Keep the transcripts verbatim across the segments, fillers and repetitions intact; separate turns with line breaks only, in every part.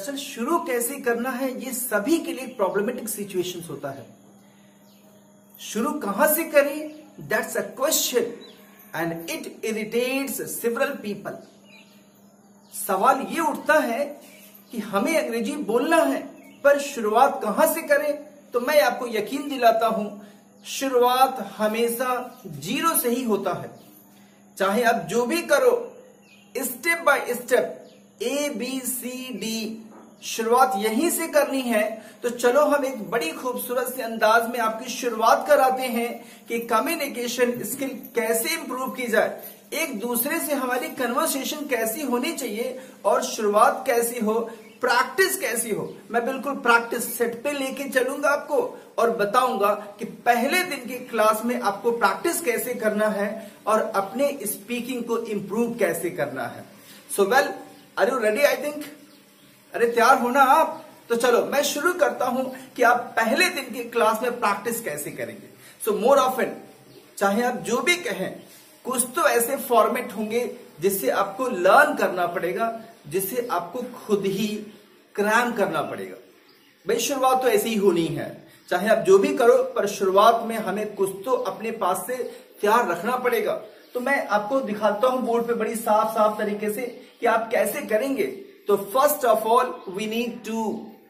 दरअसल शुरू कैसे करना है ये सभी के लिए प्रॉब्लमेटिक सिचुएशंस होता है। शुरू कहां से करें, that's a question and it irritates several people. सवाल ये उठता है कि हमें अंग्रेजी बोलना है पर शुरुआत कहां से करें। तो मैं आपको यकीन दिलाता हूं शुरुआत हमेशा जीरो से ही होता है। चाहे आप जो भी करो, step by step A B C D, शुरुआत यहीं से करनी है। तो चलो हम एक बड़ी खूबसूरत से अंदाज में आपकी शुरुआत कराते हैं कि कम्युनिकेशन स्किल कैसे इंप्रूव की जाए, एक दूसरे से हमारी कन्वर्सेशन कैसी होनी चाहिए और शुरुआत कैसी हो, प्रैक्टिस कैसी हो। मैं बिल्कुल प्रैक्टिस सेट पे लेके चलूंगा आपको और बताऊंगा कि पहले दिन की क्लास में आपको प्रैक्टिस कैसे करना है और अपने स्पीकिंग को इंप्रूव कैसे करना है। So well, are you ready? I think अरे तैयार हो ना आप? तो चलो मैं शुरू करता हूं कि आप पहले दिन की क्लास में प्रैक्टिस कैसे करेंगे। सो मोर ऑफन, चाहे आप जो भी कहें, कुछ तो ऐसे फॉर्मेट होंगे जिससे आपको लर्न करना पड़ेगा, जिसे आपको खुद ही क्रैम करना पड़ेगा। भाई शुरुआत तो ऐसी ही होनी है, चाहे आप जो भी करो, पर शुरुआत में हमें कुछ तो अपने पास से तैयार रखना पड़ेगा। तो मैं आपको दिखाता हूं बोर्ड पे बड़ी साफ साफ तरीके से कि आप कैसे करेंगे। तो first of all we need to,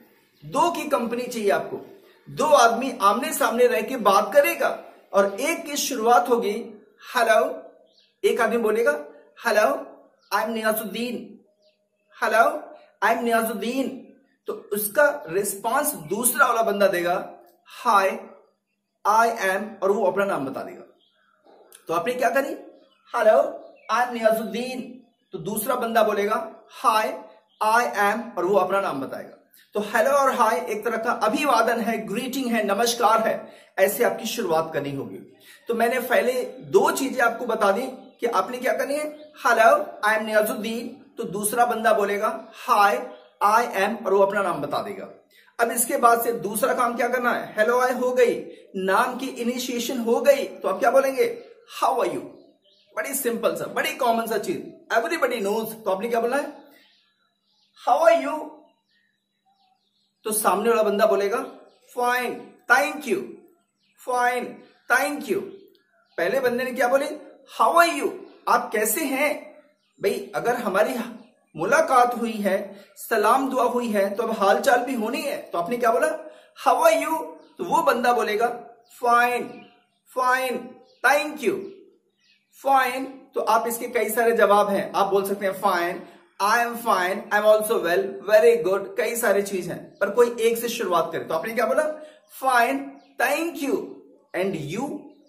दो की कंपनी चाहिए आपको। दो आदमी आमने सामने रह के बात करेगा और एक की शुरुआत होगी हेलो, एक आदमी बोलेगा hello I am Niyazuddin, hello I am Niyazuddin. तो उसका रिस्पांस दूसरा वाला बंदा देगा हाय आई एम, और वो अपना नाम बता देगा। तो आपने क्या करी, हेलो आई एम नियाजुद्दीन, तो दूसरा बंदा बोलेगा हाय आई एम, और वो अपना नाम बताएगा। तो हेलो और हाय एक तरह का अभिवादन है, ग्रीटिंग है, नमस्कार है, ऐसे आपकी शुरुआत करनी होगी। तो मैंने पहले दो चीजें आपको बता दी कि आपने क्या करनी है, हेलो आई एम नियाजुद्दीन, तो दूसरा बंदा बोलेगा हाय आई एम, और वो अपना नाम बता देगा। अब इसके बाद से दूसरा काम क्या करना है, हेलो आई हो गई, नाम की इनिशिएशन हो गई, तो आप क्या बोलेंगे, हाउ आर यू। बड़ी सिंपल सा, बड़ी कॉमन सा चीज, एवरीबडी नोज। तो आपने क्या बोलना है, हाउ आर यू। तो सामने वाला बंदा बोलेगा fine thank you, fine thank you. पहले बंदे ने क्या बोले, हाउ आर यू, आप कैसे हैं। भाई अगर हमारी मुलाकात हुई है, सलाम दुआ हुई है, तो अब हालचाल भी होनी है। तो आपने क्या बोला, हाउ आर यू। तो वो बंदा बोलेगा fine fine thank you, fine. तो आप इसके कई सारे जवाब हैं, आप बोल सकते हैं fine, I am fine, I am also well, very good, कई सारी चीज हैं, पर कोई एक से शुरुआत करे। तो आपने क्या बोला, fine thank you, and you.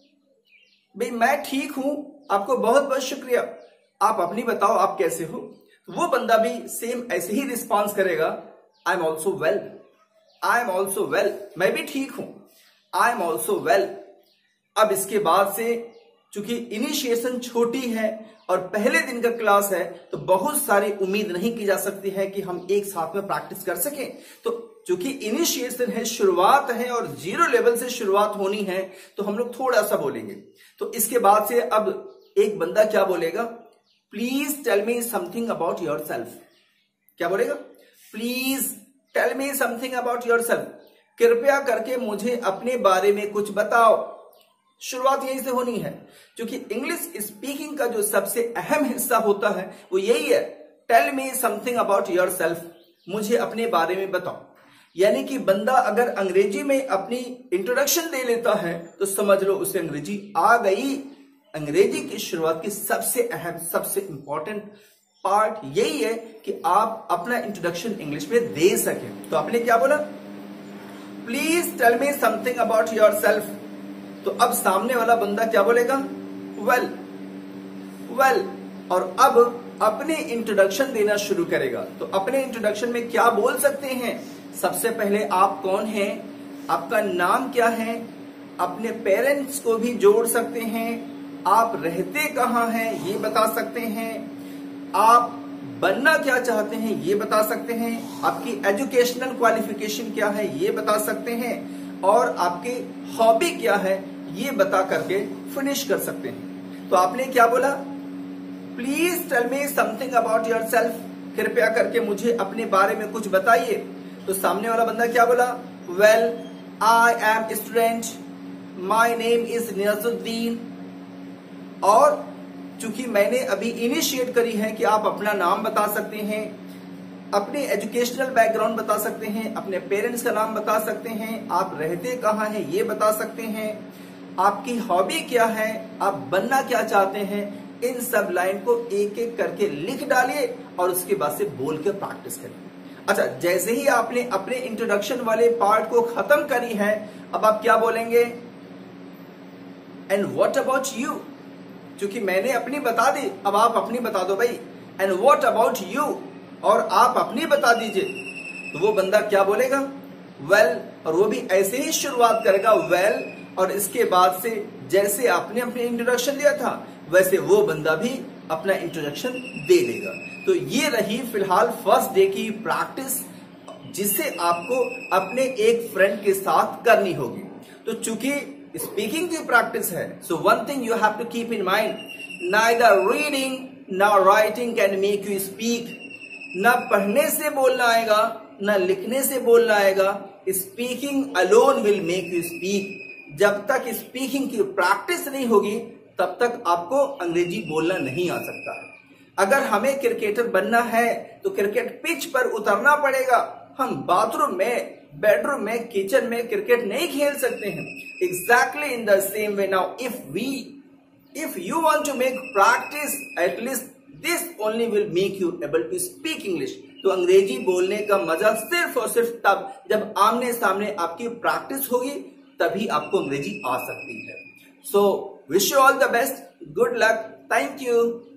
भाई मैं ठीक हूं, आपको बहुत बहुत शुक्रिया, आप अपनी बताओ आप कैसे हो। वो बंदा भी सेम ऐसे ही रिस्पॉन्स करेगा, I am also well, I am also well, मैं भी ठीक हूं, आई एम ऑल्सो वेल। अब इसके बाद से चूंकि इनिशिएशन छोटी है और पहले दिन का क्लास है, तो बहुत सारी उम्मीद नहीं की जा सकती है कि हम एक साथ में प्रैक्टिस कर सकें। तो चूंकि इनिशिएशन है, शुरुआत है और जीरो लेवल से शुरुआत होनी है, तो हम लोग थोड़ा सा बोलेंगे। तो इसके बाद से अब एक बंदा क्या बोलेगा, please tell me something about yourself. क्या बोलेगा, please tell me something about yourself, कृपया करके मुझे अपने बारे में कुछ बताओ। शुरुआत यहीं से होनी है, क्योंकि इंग्लिश स्पीकिंग का जो सबसे अहम हिस्सा होता है वो यही है, tell me something about yourself, मुझे अपने बारे में बताओ। यानी कि बंदा अगर अंग्रेजी में अपनी इंट्रोडक्शन दे लेता है तो समझ लो उसे अंग्रेजी आ गई। अंग्रेजी की शुरुआत की सबसे अहम, सबसे इंपॉर्टेंट पार्ट यही है कि आप अपना इंट्रोडक्शन इंग्लिश में दे सकें। तो आपने क्या बोला, please tell me something about yourself. तो अब सामने वाला बंदा क्या बोलेगा, वेल वेल, और अब अपने इंट्रोडक्शन देना शुरू करेगा। तो अपने इंट्रोडक्शन में क्या बोल सकते हैं, सबसे पहले आप कौन हैं, आपका नाम क्या है, अपने पेरेंट्स को भी जोड़ सकते हैं, आप रहते कहाँ हैं ये बता सकते हैं, आप बनना क्या चाहते हैं ये बता सकते हैं, आपकी एजुकेशनल क्वालिफिकेशन क्या है ये बता सकते हैं, और आपकी हॉबी क्या है ये बता करके फिनिश कर सकते हैं। तो आपने क्या बोला, please tell me something about yourself, कृपया करके मुझे अपने बारे में कुछ बताइए। तो सामने वाला बंदा क्या बोला, well I am student, my name is Niyazuddin. और चूंकि मैंने अभी इनिशिएट करी है कि आप अपना नाम बता सकते हैं, अपने एजुकेशनल बैकग्राउंड बता सकते हैं, अपने पेरेंट्स का नाम बता सकते हैं, आप रहते कहाँ हैं ये बता सकते हैं, आपकी हॉबी क्या है, आप बनना क्या चाहते हैं, इन सब लाइन को एक एक करके लिख डालिए और उसके बाद से बोल के प्रैक्टिस करिए। अच्छा, जैसे ही आपने अपने इंट्रोडक्शन वाले पार्ट को खत्म करी है, अब आप क्या बोलेंगे, एंड व्हाट अबाउट यू। क्योंकि मैंने अपनी बता दी, अब आप अपनी बता दो भाई, एंड व्हाट अबाउट यू, और आप अपनी बता दीजिए। तो वो बंदा क्या बोलेगा, वेल well, और वो भी ऐसे ही शुरुआत करेगा वेल well, और इसके बाद से जैसे आपने अपने इंट्रोडक्शन दिया था वैसे वो बंदा भी अपना इंट्रोडक्शन दे देगा। तो ये रही फिलहाल फर्स्ट डे की प्रैक्टिस, जिसे आपको अपने एक फ्रेंड के साथ करनी होगी। तो चूंकि स्पीकिंग की प्रैक्टिस है, so one thing you have to keep in mind, neither reading ना writing can make you speak. ना पढ़ने से बोलना आएगा, ना लिखने से बोलना आएगा, speaking alone will make you speak. जब तक स्पीकिंग की प्रैक्टिस नहीं होगी तब तक आपको अंग्रेजी बोलना नहीं आ सकता है। अगर हमें क्रिकेटर बनना है तो क्रिकेट पिच पर उतरना पड़ेगा। हम बाथरूम में, बेडरूम में, किचन में क्रिकेट नहीं खेल सकते हैं। Exactly in the same way now if we if you want to make practice, at least this only will make you able to speak English. तो अंग्रेजी बोलने का मजा सिर्फ और सिर्फ तब जब आमने सामने आपकी प्रैक्टिस होगी, तभी आपको अंग्रेजी आ सकती है। So wish you all the best, good luck, thank you.